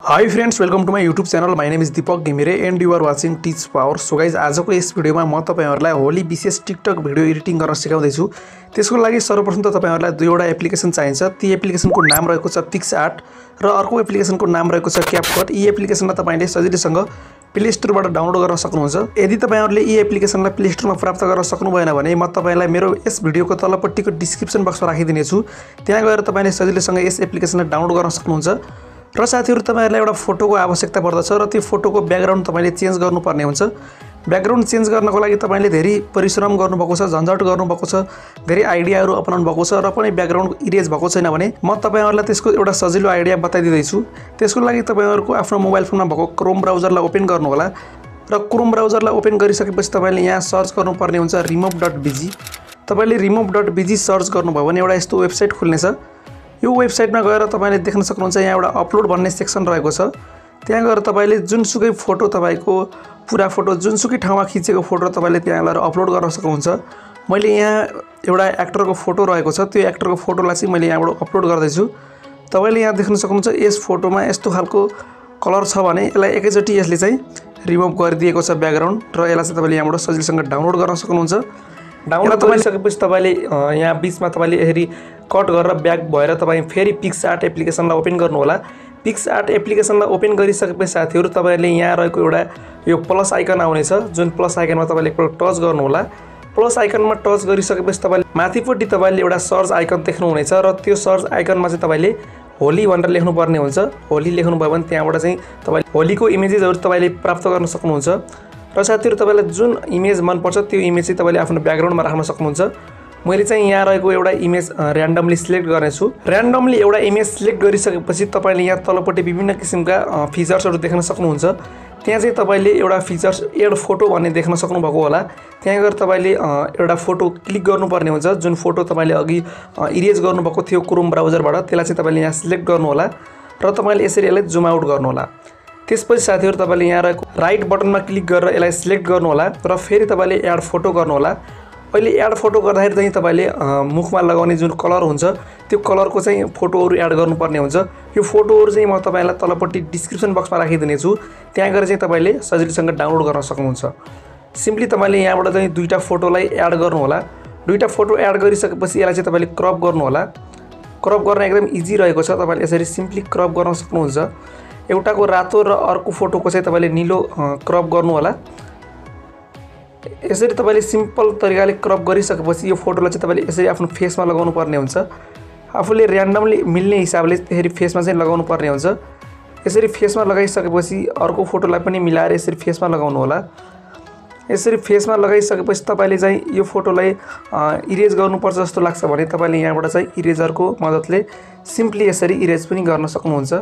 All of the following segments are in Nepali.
High friends, welcome to my YouTube channel. My name is Deepak Ghimire and you are watching tech power. So guys, आज को इस भिडियो में म तपाईहरुलाई होली विशेष टिकटक भिडियो एडिटिङ गर्न सिकाउँदैछु। त्यसको लागि सर्वप्रथम त तपाईहरुलाई दुईवटा एप्लिकेसन चाहिन्छ। ती एप्लिकेसनको नाम रहेको छ पिक्सआर्ट र अर्को एप्लिकेसनको नाम रहेको छ क्यापकट। यी एप्लिकेसनलाई तपाईले सजिलैसँग प्ले स्टोरबाट डाउनलोड गर्न सक्नुहुन्छ। यदि तपाईहरुले यी एप्लिकेसनलाई प्ले स्टोरमा प्राप्त गर्न सक्नु भएन भने म तपाईलाई मेरो यस भिडियोको तलपट्टिको डिस्क्रिप्सन बक्समा राखिदिनेछु। त्यहाँ गएर तपाईले सजिलैसँग यस एप्लिकेसनलाई डाउनलोड गर्न सक्नुहुन्छ। र साथीहरु, तपाईहरुलाई एउटा फोटोको आवश्यकता पर्दछ र त्यो फोटोको ब्याकग्राउन्ड तपाईले चेन्ज गर्नुपर्ने हुन्छ। ब्याकग्राउन्ड चेन्ज गर्नको लागि तपाईले धेरै परिश्रम गर्नुभएको छ, झन्झट गर्नुभएको छ, धेरै आइडियाहरु अपनाउनु भएको छ र पनि ब्याकग्राउन्ड इरेज भएको छैन भने म तपाईहरुलाई त्यसको एउटा सजिलो आइडिया बताइदिदैछु। त्यसको लागि तपाईहरुको आफ्नो मोबाइल फोनमा भएको क्रोम ब्राउजरलाई ओपन गर्नु होला र क्रोम ब्राउजरलाई ओपन गरिसकेपछि तपाईले यहाँ सर्च गर्नुपर्ने हुन्छ remove.bg। तपाईले remove.bg सर्च गर्नुभयो भने एउटा यस्तो वेबसाइट खुल्नेछ। यो वेबसाइटमा गएर तपाईले देख्न सक्नुहुन्छ यहाँ एउटा अपलोड भन्ने सेक्सन रहेको छ। त्यहाँ गएर तपाईले जुनसुकै फोटो, तपाईको पुरा फोटो जुनसुकै ठाउँमा खिचेको फोटो तपाईले त्यहाँ गएर अपलोड गर्न सक्नुहुन्छ। मैले यहाँ एउटा एक्टरको फोटो रहेको छ, त्यो एक्टरको फोटोलाई चाहिँ मैले यहाँबाट अपलोड गर्दैछु। तपाईले यहाँ देख्न सक्नुहुन्छ यस फोटोमा यस्तो खालको कलर छ भने यसलाई एकैचोटी यसले चाहिँ रिमुभ गरिदिएको छ ब्याकग्राउन्ड र यसलाई चाहिँ तपाईले यहाँबाट सजिलैसँग डाउनलोड गर्न सक्नुहुन्छ। डाउनलोड गरिसकेपछि तपाईले यहाँ बीचमा तपाईले यसरी कट गरेर ब्याक भएर तपाई फेरि पिक्सआर्ट एप्लिकेसनलाई ओपन गर्नु होला। पिक्सआर्ट एप्लिकेसनलाई ओपन गरिसकेपछि साथीहरु, तपाईले यहाँ रहेको एउटा यो प्लस आइकन आउनेछ। जुन प्लस आइकनमा तपाईले एकपल्ट टच गर्नु होला। प्लस आइकनमा टच गरिसकेपछि तपाईले माथिपट्टि तपाईले एउटा सर्च आइकन देख्नुहुनेछ र त्यो सर्च आइकनमा चाहिँ तपाईले होली भनेर लेख्नुपर्ने हुन्छ। होली लेख्नुभयो भने त्यहाँबाट चाहिँ तपाईले होलीको इमेजेसहरु तपाईले प्राप्त गर्न सक्नुहुन्छ। र साथीहरु, तपाईलाई जुन इमेज मन पर्छ त्यो इमेज चाहिँ तपाईले आफ्नो ब्याकग्राउन्डमा राख्न सक्नुहुन्छ। मैले चाहिँ यहाँ रहेको एउटा इमेज र्यान्डमली सिलेक्ट गर्नेछु। र्यान्डमली एउटा इमेज सिलेक्ट गरिसकेपछि तपाईले यहाँ तलपट्टि विभिन्न किसिमका फिचर्सहरु देख्न सक्नुहुन्छ। त्यहाँ चाहिँ तपाईले एउटा फिचर्स एड फोटो भन्ने देख्न सक्नुभएको होला। त्यहाँ गएर तपाईले एउटा फोटो क्लिक गर्नुपर्ने हुन्छ। जुन फोटो तपाईले अघि इरेज गर्नुभएको थियो क्रोम ब्राउजरबाट, त्यसलाई चाहिँ तपाईले यहाँ सिलेक्ट गर्नु होला र तपाईले यसरी यसलाई जुम आउट गर्नु होला। त्यसपछि साथीहरु, तपाईले यहाँ रहेको राइट बटनमा क्लिक गरेर यसलाई सिलेक्ट गर्नु होला र फेरि तपाईले एड फोटो गर्नु होला। अहिले एड फोटो गर्दाखेरि चाहिँ तपाईले मुखमा लगाउने जुन कलर हुन्छ त्यो कलरको चाहिँ फोटोहरु एड गर्नुपर्ने हुन्छ। यो फोटोहरु चाहिँ म तपाईलाई तलपट्टि डिस्क्रिप्सन बक्समा राखिदिने छु। त्यहाँ गएर चाहिँ तपाईले सजिलैसँग डाउनलोड गर्न सक्नुहुन्छ। सिम्पली तपाईले यहाँबाट चाहिँ दुईटा फोटोलाई एड गर्नु होला। दुईटा फोटो एड गरिसकेपछि यसलाई चाहिँ तपाईले क्रप गर्नु होला। क्रप गर्न एकदम इजी रहेको छ। तपाईले यसरी सिम्पली क्रप गर्न सक्नुहुन्छ। एउटाको रातो र अर्को फोटोको चाहिँ तपाईले नीलो क्रप गर्नु होला। यसरी तपाईले सिम्पल तरिकाले क्रप गरिसकेपछि यो फोटोलाई चाहिँ तपाईले यसरी आफ्नो फेसमा लगाउनु पर्ने हुन्छ। आफूले र्यान्डमली मिल्ने हिसाबले त्यसरी फेसमा चाहिँ लगाउनु पर्ने हुन्छ। यसरी फेसमा लगाइसकेपछि अर्को फोटोलाई पनि मिलाएर यसरी फेसमा लगाउनु होला। यसरी फेसमा लगाइसकेपछि तपाईले चाहिँ यो फोटोलाई इरेज गर्नुपर्छ जस्तो लाग्छ भने तपाईले यहाँबाट चाहिँ इरेजरको मद्दतले सिम्पली यसरी इरेज पनि गर्न सक्नुहुन्छ।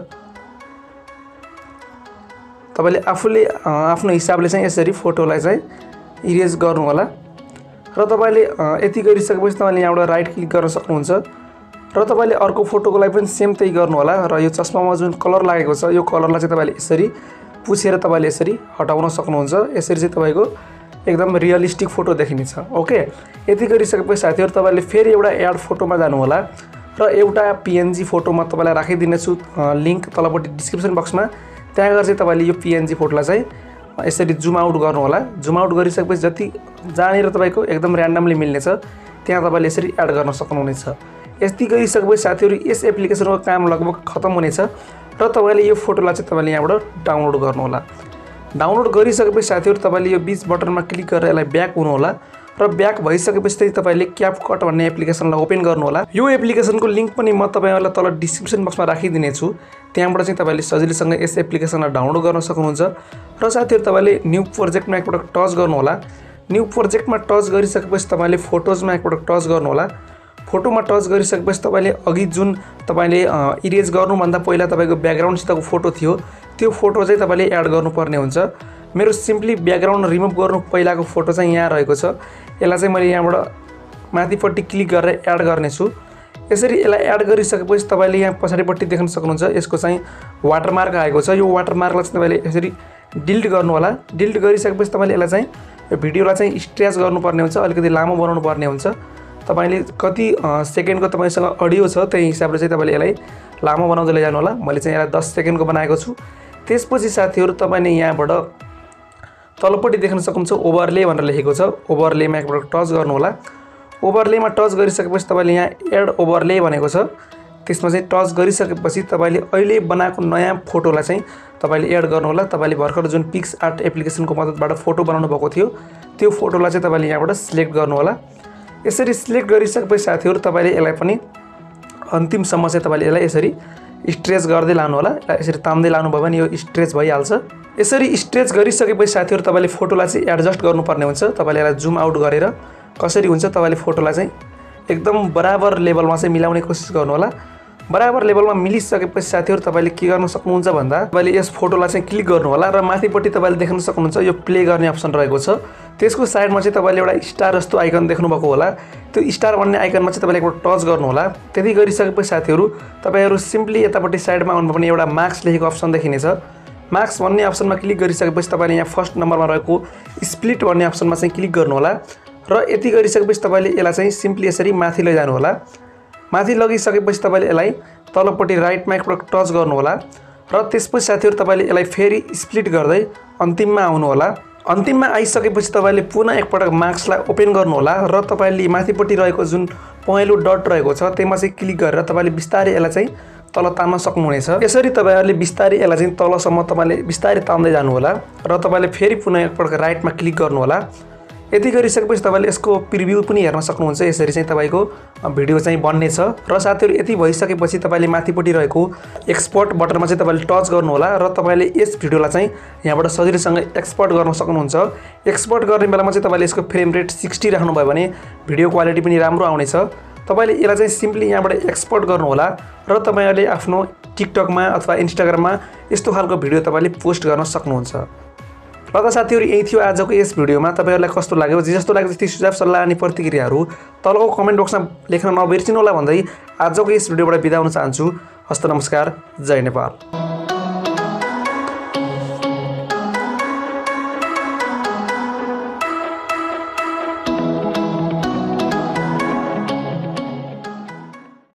तपाईले आफूले आफ्नो हिसाबले चाहिँ यसरी फोटोलाई चाहिँ इरेज गर्नु होला र तपाईले यति गरिसकेपछि तपाईले यहाँबाट राइट क्लिक गर्न सक्नुहुन्छ र तपाईले अर्को फोटोको लागि पनि सेम त्यही गर्नु होला। र यो चस्मामा जुन कलर लागेको छ यो कलरलाई चाहिँ तपाईले यसरी पुछेर तपाईले यसरी हटाउन सक्नुहुन्छ। यसरी चाहिँ तपाईको एकदम रियलिस्टिक फोटो देखिनेछ। ओके, यति गरिसकेपछि साथीहरु, तपाईले फेरि एउटा एड फोटोमा जानु होला र एउटा पीएनजी फोटोमा तपाईलाई राखिदिनेछु लिंक तलपट्टि डिस्क्रिप्सन बक्समा। त्यहाँ गएर चाहिँ तपाईले यो पीएनजी फोटोलाई चाहिँ यसरी जुम आउट गर्नु होला। जुम आउट गरिसकेपछि जति जहाँनिर तपाईको एकदम र्यान्डमली मिल्नेछ त्यहाँ तपाईले यसरी एड गर्न सक्नुहुनेछ। यति गरिसकेपछि साथीहरु, यस एप्लिकेसनको काम लगभग खतम हुनेछ र तपाईले यो फोटोलाई चाहिँ तपाईले यहाँबाट डाउनलोड गर्नु होला। डाउनलोड गरिसकेपछि साथीहरु, तपाईले यो बीच बटनमा क्लिक गरेर यसलाई ब्याक हुनु होला र ब्याक भइसकेपछि चाहिँ तपाईले क्यापकट भन्ने एप्लिकेसनलाई ओपन गर्नु होला। यो एप्लिकेसनको लिंक पनि म तपाईहरुलाई तल डिस्क्रिप्सन बक्समा राखिदिने छु। त्यहाँबाट चाहिँ तपाईले सजिलैसँग यस एप्लिकेसनलाई डाउनलोड गर्न सक्नुहुन्छ। र साथीहरु, तपाईले न्यू प्रोजेक्टमा एकपटक टच गर्नु होला। न्यू प्रोजेक्टमा टच गरिसकेपछि तपाईले फोटोजमा एकपटक टच गर्नु होला। फोटोमा टच गरिसकेपछि तपाईले अघि जुन तपाईले इरेज गर्नुभन्दा पहिला तपाईको ब्याकग्राउन्डसितको फोटो थियो त्यो फोटो चाहिँ तपाईले एड गर्नुपर्ने हुन्छ। मेरो सिम्पली ब्याकग्राउन्ड रिमुभ गर्नु पहिलाको फोटो चाहिँ यहाँ रहेको छ। यसलाई चाहिँ मैले यहाँबाट माथिपट्टि क्लिक गरेर एड गर्नेछु। यसरी यसलाई एड गरिसकेपछि तपाईले यहाँ पछाडिपट्टि देख्न सक्नुहुन्छ यसको चाहिँ वाटरमार्क आएको छ। यो वाटरमार्कलाई चाहिँ तपाईले यसरी डिलिट गर्नु होला। डिलिट गरिसकेपछि तपाईले यसलाई चाहिँ यो भिडियोलाई चाहिँ स्ट्रेच गर्नुपर्ने हुन्छ, अलिकति लामो बनाउनु पर्ने हुन्छ। तपाईले कति सेकेन्डको तपाईसँग अडियो छ त्यही हिसाबले चाहिँ तपाईले यसलाई लामो बनाउँदै लैजानु होला। मैले चाहिँ यसलाई 10 सेकेन्डको बनाएको छु। त्यसपछि साथीहरु तपाईले यहाँबाट तलपट्टि देख्न सक्नुहुन्छ ओभरले भनेर लेखेको छ। ओभरलेमा एकपटक टच गर्नु होला। ओभरलेमा टच गरिसकेपछि तपाईले यहाँ एड ओभरले भनेको छ, त्यसमा चाहिँ टच गरिसकेपछि तपाईले अहिले बनाएको नयाँ फोटोलाई चाहिँ तपाईले एड गर्नु होला। तपाईले भर्खर जुन पिक्स आर्ट एप्लिकेसनको मद्दतबाट फोटो बनाउनु भएको थियो त्यो फोटोलाई चाहिँ तपाईले यहाँबाट सिलेक्ट गर्नु होला। यसरी सिलेक्ट गरिसकेपछि साथीहरु तपाईले यसलाई पनि अन्तिमसम्म चाहिँ तपाईले यसलाई यसरी स्ट्रेच गर्दै लानु होला। यसरी तान्दै लानु भयो भने यो स्ट्रेच भइहाल्छ। यसरी स्ट्रेच गरिसकेपछि साथीहरु तपाईले फोटोलाई चाहिँ एडजस्ट गर्नुपर्ने हुन्छ। तपाईले यसलाई जुम आउट गरेर कसरी हुन्छ तपाईले फोटोलाई चाहिँ एकदम बराबर लेभलमा चाहिँ मिलाउने कोसिस गर्नु होला। बराबर लेभलमा मिलिसकेपछि साथीहरु तपाईले के गर्न सक्नुहुन्छ भन्दा तपाईले यस फोटोलाई चाहिँ क्लिक गर्नु होला र माथिपट्टि तपाईले देख्न सक्नुहुन्छ यो प्ले गर्ने अप्सन रहेको छ। त्यसको साइडमा चाहिँ तपाईले एउटा स्टार जस्तो आइकन देख्नु भएको होला। त्यो स्टार भन्ने आइकनमा चाहिँ तपाईले एकपल्ट टच गर्नु होला। त्यति गरिसकेपछि साथीहरु तपाईहरु सिम्पली यतापट्टि साइडमा आउनु पनि एउटा मार्क्स लेखेको अप्सन देखिनेछ। मार्क्स भन्ने अप्सनमा क्लिक गरिसकेपछि तपाईले यहाँ फर्स्ट नम्बरमा रहेको स्प्लिट भन्ने अप्सनमा चाहिँ क्लिक गर्नु होला र यति गरिसकेपछि तपाईले यसलाई चाहिँ सिम्पली यसरी माथि लैजानु होला। माथि लगिसकेपछि तपाईले यसलाई तलपट्टि राइटमा एकपटक टच गर्नु होला र त्यसपछि साथीहरु तपाईले यसलाई फेरि स्प्लिट गर्दै अन्तिममा आउनु होला। अन्तिममा आइसकेपछि तपाईले पुनः एकपटक मार्क्सलाई ओपन गर्नु होला र तपाईले माथिपट्टि रहेको जुन पहेँलो डट रहेको छ त्यसमा चाहिँ क्लिक गरेर तपाईले बिस्तारै यसलाई चाहिँ तल तान्न सक्नुहुनेछ। यसरी तपाईहरुले बिस्तारै यसलाई चाहिँ तलसम्म तपाईले बिस्तारै तान्दै जानु होला र तपाईले फेरि पुनः एकपटक राइटमा क्लिक गर्नु होला। यति गरिसकेपछि तपाईले यसको प्रिभ्यू पनि हेर्न सक्नुहुन्छ। यसरी चाहिँ तपाईको भिडियो चाहिँ बन्ने छ र साथीहरु यति भइसकेपछि तपाईले माथिपट्टि रहेको एक्सपोर्ट बटनमा चाहिँ तपाईले टच गर्नु होला र तपाईले यस भिडियोलाई चाहिँ यहाँबाट सजिलैसँग एक्सपोर्ट गर्न सक्नुहुन्छ। एक्सपोर्ट गर्ने बेलामा चाहिँ तपाईले यसको फ्रेम रेट 60 राख्नु भयो भने भिडियो क्वालिटी पनि राम्रो आउनेछ। तपाईले यसलाई चाहिँ सिम्पली यहाँबाट एक्सपोर्ट गर्नु होला र तपाईहरुले आफ्नो टिकटकमा अथवा इन्स्टाग्राममा यस्तो खालको भिडियो तपाईले पोस्ट गर्न सक्नुहुन्छ। र त साथीहरु यही थियो आजको यस भिडियोमा। तपाईहरुलाई कस्तो लाग्यो, जे जस्तो लाग्यो त्यस्तै सुझाव सल्लाह अनि प्रतिक्रियाहरू तलको कमेन्ट बक्समा लेख्न नबिर्सिनु होला भन्दै आजको यस भिडियोबाट बिदा हुन चाहन्छु। हस्त नमस्कार, जय नेपाल।